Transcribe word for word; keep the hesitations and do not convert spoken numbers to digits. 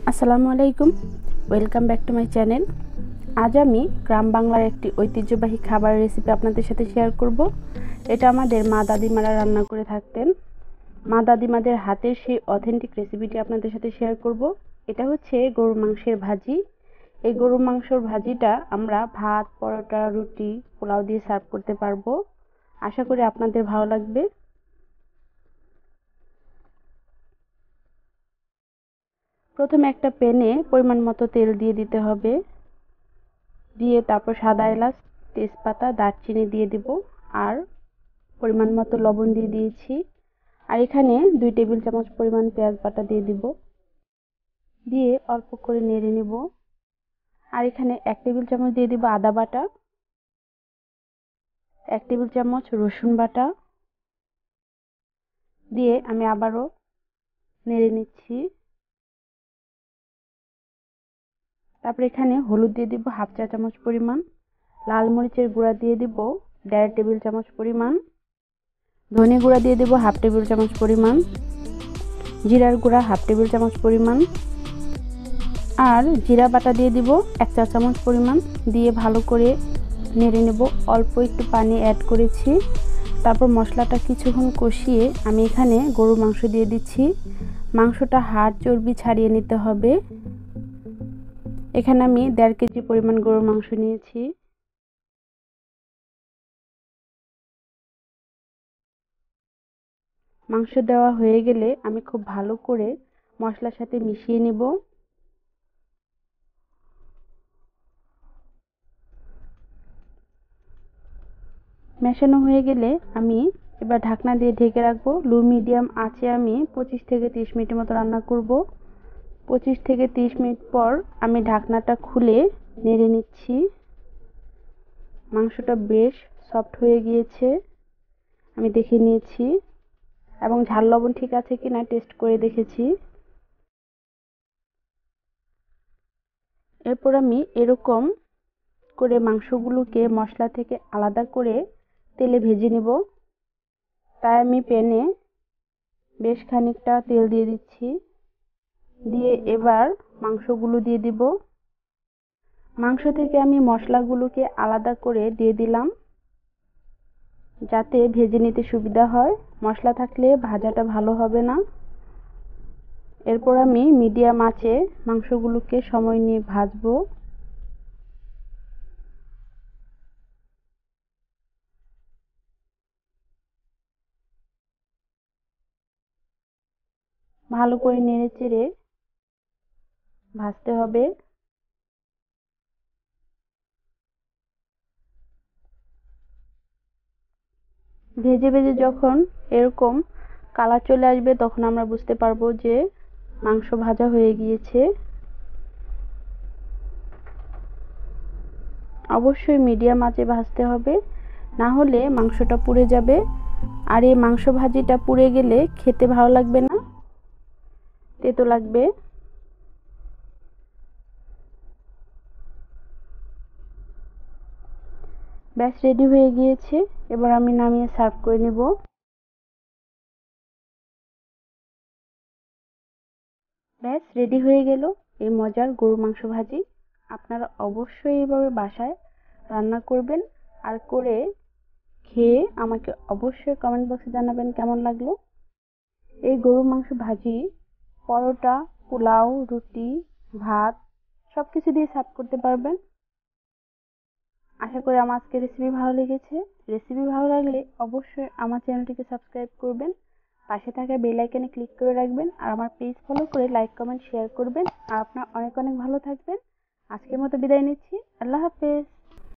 আসসালামু আলাইকুম, welcome back to my channel. আজ আমি গ্রাম বাংলার একটি ঐতিহ্যবাহী খাবারের রেসিপি আপনাদের সাথে শেয়ার করব। এটা আমাদের মা দাদিমারা রান্না করে থাকতেন। মা দাদিমাদের হাতের সেই অথেন্টিক রেসিপিটি আপনাদের সাথে শেয়ার করব। এটা হচ্ছে গরুর মাংসের ভাজি। এই গরুর মাংসের ভাজিটা আমরা ভাত, পরোটা, রুটি, পোলাও দিয়ে সার্ভ করতে পারবো। আশা করি আপনাদের ভালো লাগবে। প্রথমে একটা প্যানে পরিমাণ মতো তেল দিয়ে দিতে হবে। দিয়ে তারপর সাদা এলাচ, তেজপাতা, দারচিনি দিয়ে দিব আর পরিমাণ মতো লবণ দিয়ে দিয়েছি। আর এখানে দুই টেবিল চামচ পরিমাণ পেঁয়াজ বাটা দিয়ে দিব। দিয়ে অল্প করে নেড়ে নেব। আর এখানে এক টেবিল চামচ দিয়ে দিব আদা বাটা, এক টেবিল চামচ রসুন বাটা দিয়ে আমি আবারও নেড়ে নিচ্ছি। তারপর এখানে হলুদ দিয়ে দিব হাফ চা চামচ পরিমাণ, লাল মরিচের গুঁড়া দিয়ে দিব দেড় টেবিল চামচ পরিমাণ, ধনে গুঁড়া দিয়ে দেব হাফ টেবিল চামচ পরিমাণ, জিরার গুঁড়া হাফ টেবিল চামচ পরিমাণ আর জিরা বাটা দিয়ে দিব এক চা চামচ পরিমাণ। দিয়ে ভালো করে নেড়ে নেব। অল্প একটু পানি অ্যাড করেছি। তারপর মশলাটা কিছুক্ষণ কষিয়ে আমি এখানে গরুর মাংস দিয়ে দিচ্ছি। মাংসটা হাড় চর্বি ছাড়িয়ে নিতে হবে। এখানে আমি দেড় কেজি পরিমাণ গরুর মাংস নিয়েছি। মাংস দেওয়া হয়ে গেলে আমি খুব ভালো করে মশলার সাথে মিশিয়ে নেব। মেশানো হয়ে গেলে আমি এবার ঢাকনা দিয়ে ঢেকে রাখবো। লো মিডিয়াম আঁচে আমি পঁচিশ থেকে তিরিশ মিনিটের মতো রান্না করব। পঁচিশ থেকে তিরিশ মিনিট পর আমি ঢাকনাটা খুলে নেড়ে নিচ্ছি। মাংসটা বেশ সফট হয়ে গিয়েছে, আমি দেখে নিয়েছি এবং ঝাল লবণ ঠিক আছে কিনা টেস্ট করে দেখেছি। এরপর আমি এরকম করে মাংসগুলোকে মশলা থেকে আলাদা করে তেলে ভেজে নেব। তাই আমি প্যানে বেশ খানিকটা তেল দিয়ে দিচ্ছি। দিয়ে এবার মাংসগুলো দিয়ে দিব। মাংস থেকে আমি মশলাগুলোকে আলাদা করে দিয়ে দিলাম যাতে ভেজে নিতে সুবিধা হয়। মশলা থাকলে ভাজাটা ভালো হবে না। এরপর আমি মিডিয়াম আঁচে মাংসগুলোকে সময় নিয়ে ভাজবো। ভালো করে নেড়ে চেড়ে ভাজতে হবে। ভেজে ভেজে যখন এরকম কালার চলে আসবে তখন আমরা বুঝতে পারবো যে মাংস ভাজা হয়ে গিয়েছে। অবশ্যই মিডিয়াম আঁচে ভাজতে হবে, না হলে মাংসটা পুড়ে যাবে। আর এই মাংস ভাজিটা পুড়ে গেলে খেতে ভালো লাগবে না, তেতো লাগবে। ব্যাস রেডি হয়ে গিয়েছে। এবার আমি নামিয়ে সার্ভ করে নেব। ব্যাস রেডি হয়ে গেল এই মজার গরুর মাংস ভাজি। আপনারা অবশ্যই এইভাবে বাসায় রান্না করবেন আর করে খেয়ে আমাকে অবশ্যই কমেন্ট বক্সে জানাবেন কেমন লাগলো। এই গরুর মাংস ভাজি পরোটা, পোলাও, রুটি, ভাত সবকিছু দিয়ে সার্ভ করতে পারবেন। আশা করি আমার আজকের রেসিপি ভালো লেগেছে। রেসিপি ভালো লাগলে অবশ্যই আমার চ্যানেলটিকে সাবস্ক্রাইব করবেন, পাশে থাকা বেল আইকনে ক্লিক করে রাখবেন আর আমার পেজ ফলো করে লাইক, কমেন্ট, শেয়ার করবেন। আর আপনারা অনেক অনেক ভালো থাকবেন। আজকের মতো বিদায় নিচ্ছি। আল্লাহ হাফেজ।